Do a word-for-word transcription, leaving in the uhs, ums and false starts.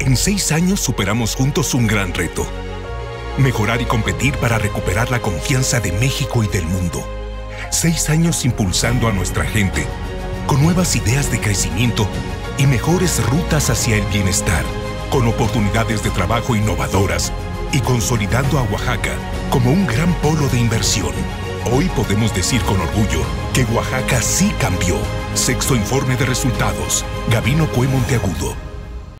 En seis años superamos juntos un gran reto. Mejorar y competir para recuperar la confianza de México y del mundo. Seis años impulsando a nuestra gente con nuevas ideas de crecimiento y mejores rutas hacia el bienestar, con oportunidades de trabajo innovadoras y consolidando a Oaxaca como un gran polo de inversión. Hoy podemos decir con orgullo que Oaxaca sí cambió. Sexto informe de resultados. Gabino Cue Monteagudo.